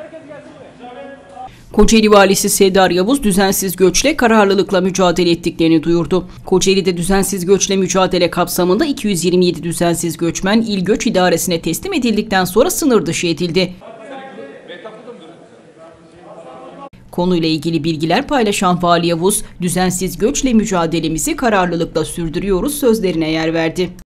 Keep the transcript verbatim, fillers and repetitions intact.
Kocaeli Valisi Seddar Yavuz düzensiz göçle kararlılıkla mücadele ettiklerini duyurdu. Kocaeli'de düzensiz göçle mücadele kapsamında iki yüz yirmi yedi düzensiz göçmen İl Göç İdaresi'ne teslim edildikten sonra sınır dışı edildi. Konuyla ilgili bilgiler paylaşan Vali Yavuz, düzensiz göçle mücadelemizi kararlılıkla sürdürüyoruz sözlerine yer verdi.